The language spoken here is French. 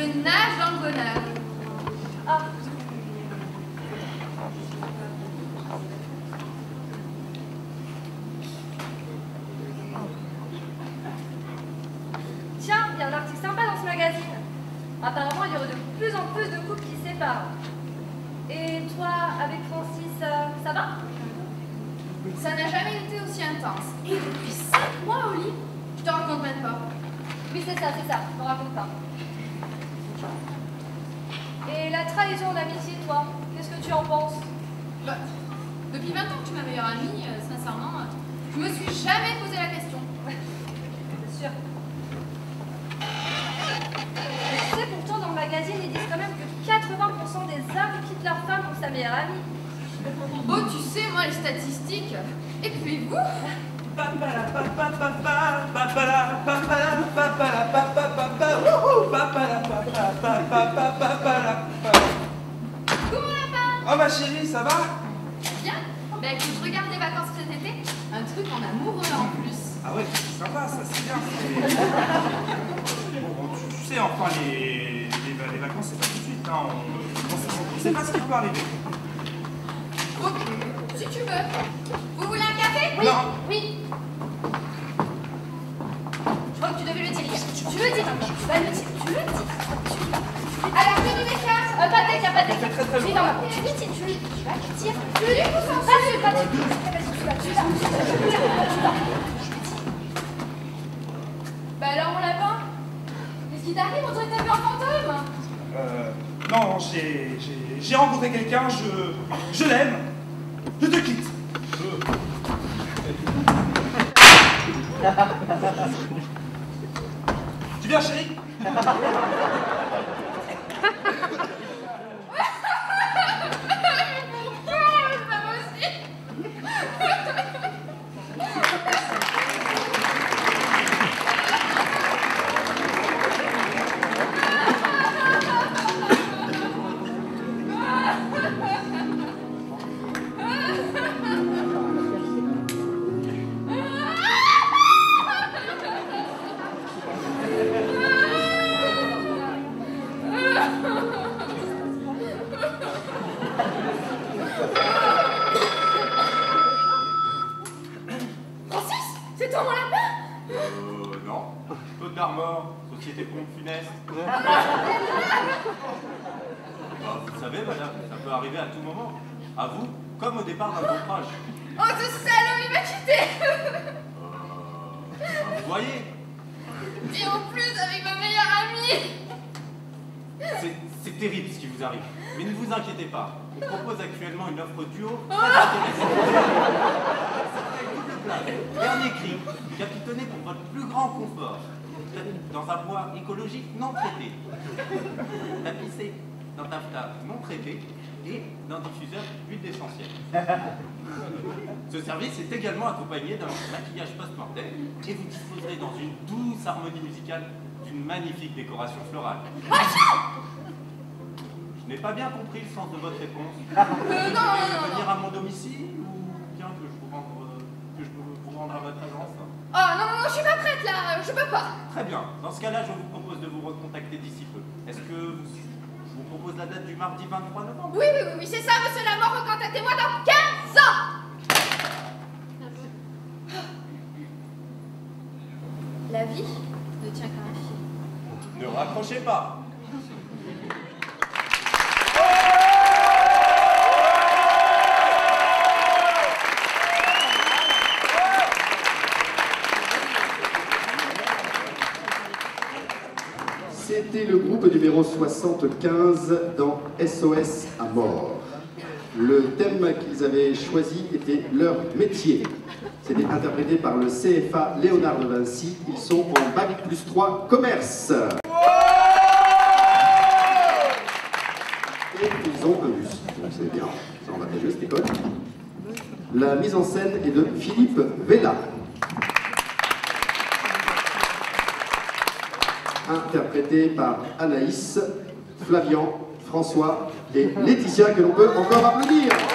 Je nage dans le bonheur. Ah. Tiens, il y a un article sympa dans ce magazine. Apparemment, il y aurait de plus en plus de couples qui se séparent. Et toi, avec Francis, ça va? Ça n'a jamais été aussi intense. Et depuis 5 mois au lit, je te raconte même pas. Oui, c'est ça, ne me raconte pas. Et la trahison d'amitié, toi, qu'est-ce que tu en penses? Bah, depuis 20 ans que tu es ma meilleure amie, sincèrement, je me suis jamais posé la question. C'est sûr. Mais tu sais, pourtant, dans le magazine, ils disent quand même que 80% des hommes quittent leur femme pour sa meilleure amie. Oh, tu sais, moi, les statistiques. Et puis vous? Oh ma chérie, ça va? Bien. Bah écoute, je regarde les vacances cet été. Un truc en amoureux en plus. Ah ouais, c'est sympa, ça c'est bien. Bon, tu sais, enfin, les vacances, c'est pas tout de suite, hein. On sait pas ce qui peut arriver. Ok, si tu veux. Vous voulez un café? Oui, Non. oui. Je crois que tu devais le dire hier. Tu le dis maintenant. Tu vas le dire. Tu le dis. Alors, fais du d'écart. Pas d'écart, pas d'écart. On fait très, très Oui, loin. non, tu le dis, tu le dis. Tu vas le dire. Tu le dis. Pas dessus. Bah alors, mon lapin, qu'est-ce qui t'arrive? On dirait que t'as vu un fantôme. Non, j'ai rencontré quelqu'un, je l'aime. Je te quitte. Tu viens, chérie? Non. Claude Darmor, Société Pompe Funeste. Vous savez, madame, ça peut arriver à tout moment. À vous, comme au départ d'un naufrage. Oh, ce salaud, il m'a quitté. Vous voyez? Et en plus, avec ma meilleure amie. C'est terrible ce qui vous arrive. Mais ne vous inquiétez pas. On propose actuellement une offre duo très intéressante. Dernier cri, capitonné pour votre plus grand confort. Dans un bois écologique non traité. Tapissé d'un taffetas non traité et d'un diffuseur d'huile essentielle. Ce service est également accompagné d'un maquillage post-mortem et vous disposerez dans une douce harmonie musicale d'une magnifique décoration florale. Je n'ai pas bien compris le sens de votre réponse. Non. Venir à mon domicile ou bien que je vous rende à votre agence? Oh, non, je suis pas prête là, je peux pas. Très bien. Dans ce cas-là, je vous propose de vous recontacter d'ici peu. Est-ce que je vous propose la date du mardi 23 novembre? Oui, c'est ça, monsieur Lamort, recontactez-moi dans 15 ans. La vie ne tient qu'à un fil. Ne raccrochez pas. C'était le groupe numéro 75 dans SOS à mort. Le thème qu'ils avaient choisi était leur métier. C'était interprété par le CFA Léonard de Vinci. Ils sont en Bac plus 3 commerce. Et ils ont un bus. Donc c'est bien, c'est avantageux cette école. La mise en scène est de Philippe Vella. Interprété par Anaïs, Flavian, François et Laetitia, que l'on peut encore applaudir.